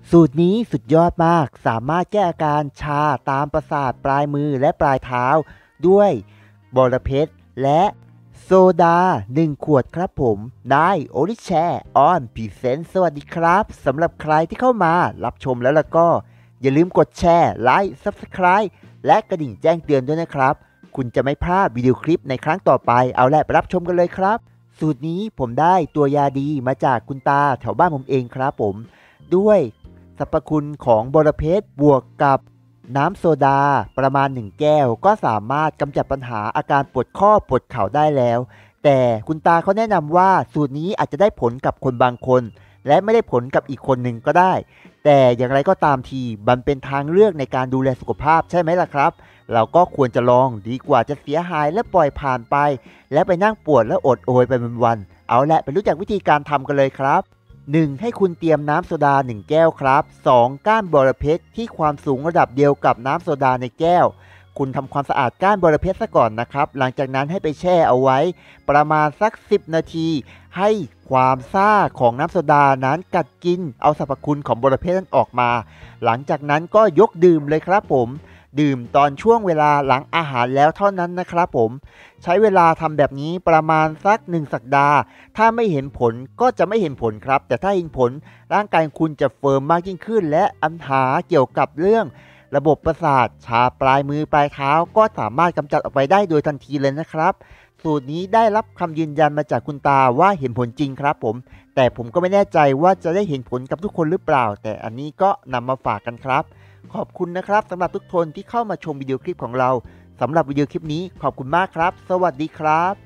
สูตรนี้สุดยอดมากสามารถแก้อาการชาตามประสาทปลายมือและปลายเท้าด้วยบอระเพ็ดและโซดา1ขวดครับผมได้โอริแชร์ออนพรีเซนต์สวัสดีครับสำหรับใครที่เข้ามารับชมแล้วก็อย่าลืมกดแชร์ไลค์ Subscribe และกระดิ่งแจ้งเตือนด้วยนะครับคุณจะไม่พลาดวิดีโอคลิปในครั้งต่อไปเอาแหละไปรับชมกันเลยครับสูตรนี้ผมได้ตัวยาดีมาจากคุณตาแถวบ้านผมเองครับผมด้วยสรรพคุณของบอระเพ็ดบวกกับน้ำโซดาประมาณ1แก้วก็สามารถกำจัดปัญหาอาการปวดข้อปวดเข่าได้แล้วแต่คุณตาเขาแนะนำว่าสูตรนี้อาจจะได้ผลกับคนบางคนและไม่ได้ผลกับอีกคนหนึ่งก็ได้แต่อย่างไรก็ตามทีมันเป็นทางเลือกในการดูแลสุขภาพใช่ไหมล่ะครับเราก็ควรจะลองดีกว่าจะเสียหายและปล่อยผ่านไปและไปนั่งปวดและอดโอยไปวันๆเอาละไปรู้จักวิธีการทำกันเลยครับ1ให้คุณเตรียมน้ำโซดา1แก้วครับ2ก้านบอระเพ็ดที่ความสูงระดับเดียวกับน้ำโซดาในแก้วคุณทำความสะอาดก้านบอระเพ็ดซะก่อนนะครับหลังจากนั้นให้ไปแช่เอาไว้ประมาณสัก10นาทีให้ความซ่าของน้ำโซดานั้นกัดกินเอาสรรพคุณของบอระเพ็ดนั้นออกมาหลังจากนั้นก็ยกดื่มเลยครับผมดื่มตอนช่วงเวลาหลังอาหารแล้วเท่านั้นนะครับผมใช้เวลาทำแบบนี้ประมาณสัก1สัปดาห์ถ้าไม่เห็นผลก็จะไม่เห็นผลครับแต่ถ้าเห็นผลร่างกายคุณจะเฟิร์มมากยิ่งขึ้นและปัญหาเกี่ยวกับเรื่องระบบประสาทชาปลายมือปลายเท้าก็สามารถกำจัดออกไปได้โดยทันทีเลยนะครับสูตรนี้ได้รับคำยืนยันมาจากคุณตาว่าเห็นผลจริงครับผมแต่ผมก็ไม่แน่ใจว่าจะได้เห็นผลกับทุกคนหรือเปล่าแต่อันนี้ก็นำมาฝากกันครับขอบคุณนะครับสำหรับทุกคนที่เข้ามาชมวิดีโอคลิปของเราสำหรับวิดีโอคลิปนี้ขอบคุณมากครับสวัสดีครับ